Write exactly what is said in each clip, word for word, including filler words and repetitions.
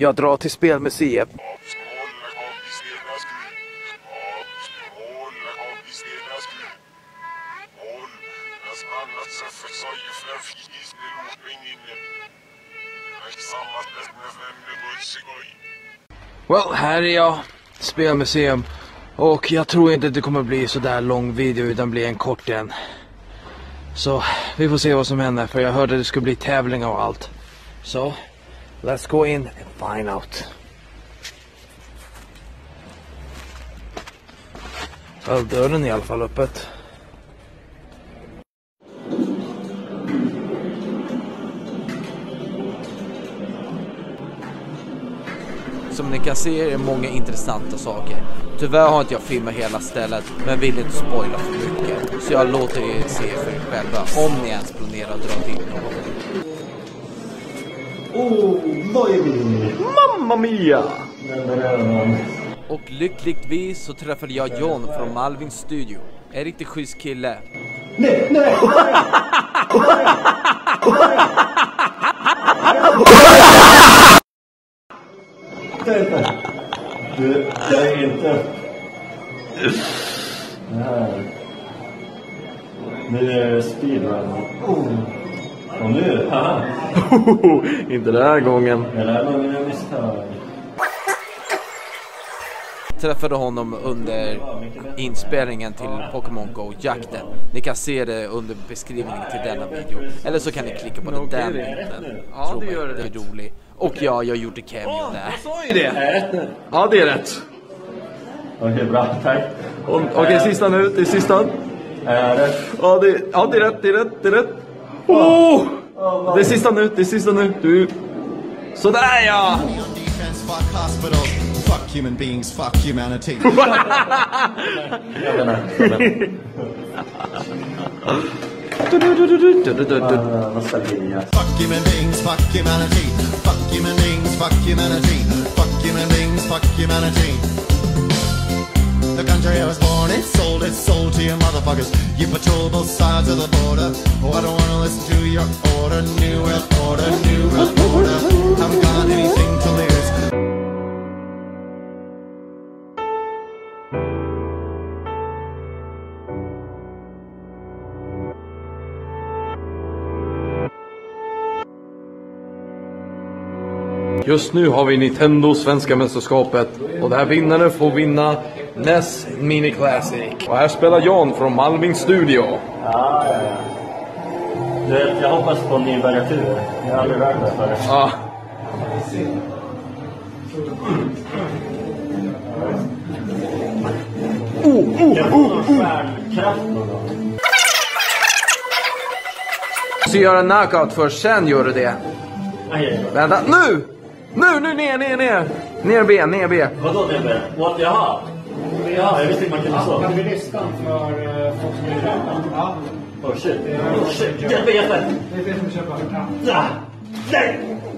Jag drar till spelmuseet. Well, här är jag, spelmuseum. Och jag tror inte att det kommer bli så där lång video utan bli en kort en. Så vi får se vad som händer, för jag hörde att det skulle bli tävlingar och allt. Så, let's go in and find out. Så dörren är i alla fall öppet. Som ni kan se är det många intressanta saker. Tyvärr har inte jag filmat hela stället, men vill inte spoila för mycket. Så jag låter er se för er själva, om ni ens planerar att dra till någon. Oh, vad är det? Mamma mia! Och lyckligtvis så träffade jag John från Malvins studio. En riktigt schysst kille. Nej, nej! Du, jag är inte... Nej. Nu är det speedrun. Oh. Och nu, haha. Inte den här gången. Jag lär mig mina misstag. Träffade honom under inspelningen till Pokémon Go-jakten. Ni kan se det under beskrivningen till denna video. Eller så kan ni klicka på den där bilden. Ja, det gör det. Det är roligt. Och ja, jag gjorde cameo där. Vad sa ju det? Ja, det är rätt. Okej, okay, bra. Tack. Okej, okay, sista nu. Det är sista. Är det? Ja, det, ja, det är rätt. Det är rätt. Det är rätt. Oh! Det är sista nu. Det är sista nu. Du. Sådär, ja! Fuck human beings, fuck humanity. Jag menar, jag menar. Fuck human beings, fuck humanity. Fuck human beings, fuck humanity. Fuck human beings, fuck humanity. The country I was born in, sold it, sold to you motherfuckers. You patrol both sides of the border. Oh, I don't wanna listen to your order. New world order, new world order. Haven't got anything to lose. Just nu har vi Nintendo svenska mästerskapet. Och det här vinnaren får vinna N E S Mini Classic. Och här spelar John från Malvins studio. Ja, ja, ja. Du vet, jag hoppas på en nybörjartur. Jag har aldrig rört det förut. Ja. Oh, oh, Jag får någon stjärnkraft någon gång. Så gör en knockout först, sen gör du det. Aj, Vänta, nu! Nu, nu, ner, ner, ner! Ner ben, ner ben. vadå det med? What, jaha? Ja, jag visste inte man kunde så. Kan vi listan för uh, folk som vill köpa? Ja. Oh shit. Oh shit. Hjälp mig, hjälp mig. Det är det som köper. Ja. Nej!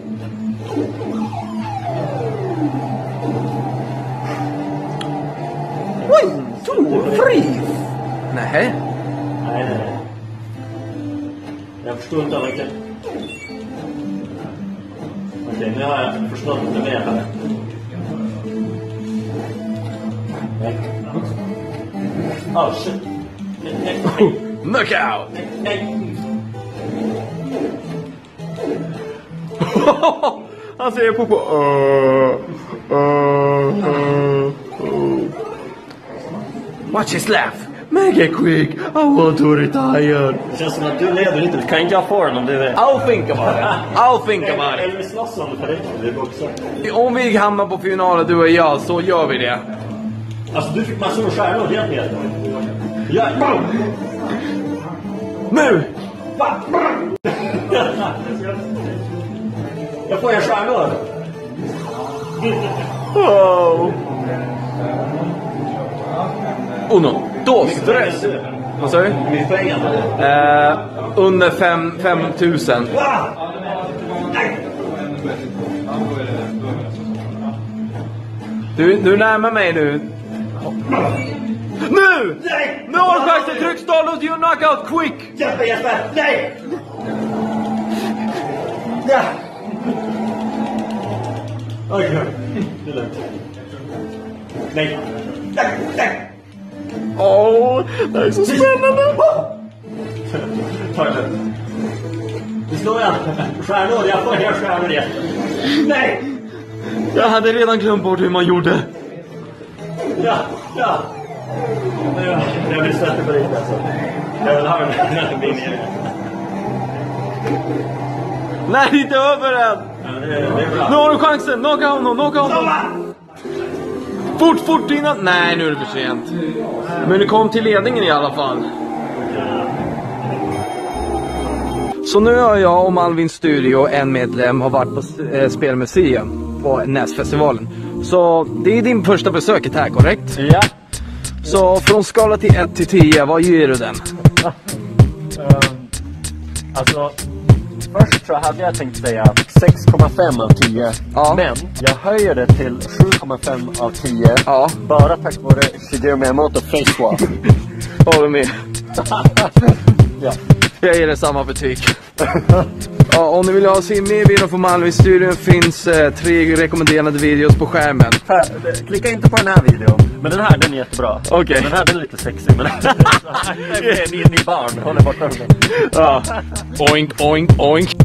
One, two, three! Nej. Nej, nej, nej. Jag förstår inte verkligen. Okej, nu har jag förstått lite mer här. Nej. Oh shit. Nej, nej, nej. Knockout! Nej. Han säger på på. Uh, uh, uh, uh. Watch his laugh. Make it quick. I want to retire. Det känns som att du leder lite. Kan inte jag få den om du är... I'll think about it. I'll think about Eller it. vi slåss om det för riktigt. Vi boxar. Om vi hamnar på finalen, du och jag, så gör vi det. Alltså du fick massor av stjärnor helt helt. Ja. Nu! Jag får en stjärnor. Oh. Uno, dos, tres. Vad sa du? Hur mycket pengar? Eh, under fem, fem tusen. Du, du närmar mig nu. Nu! Nej! Nu har du chansen, tryck start, låt you knockout quick! Hjälp Jesper! Nej! Ja! Oj, oj. Det är lugnt. Nej. Nej, nej. Åh, det här är så spännande! Ta det lugnt. Nu slår jag. Stjärnor, jag får jag stjärnor igen. Nej! Jag hade redan glömt bort hur man gjorde. Ja, ja. Jag, jag blir svettig på riktigt alltså. Jag vill ha den här bilen. Nej, det är inte över än! Ja, det, det är bra. Nu har du chansen, knocka honom, knocka honom! Fort, fort innan! Nej, nu är det för sent. Men du kom till ledningen i alla fall. Så nu har jag och Malvins studio, en medlem, har varit på eh, Spelmuseum på Näsfestivalen. Så det är din första besök här, korrekt? Ja. Så från skala till ett till tio, vad ger du den? Uh, alltså, först så hade jag tänkt säga sex komma fem av tio. Ja. Men jag höjer det till sju komma fem av tio. Ja. Bara tack vare Shigeru Miyamoto Face Swap. Håller med. Ja. Jag ger det samma betyg. Ja, om ni vill ha se mer videor från Malvin-studion finns eh, tre rekommenderade videos på skärmen. Här, klicka inte på den här videon. Men den här, den är jättebra. Okej. Okay. Den här, den är lite sexig. Men ni, ni barn, håller borta den. Ja. Oink, oink, oink.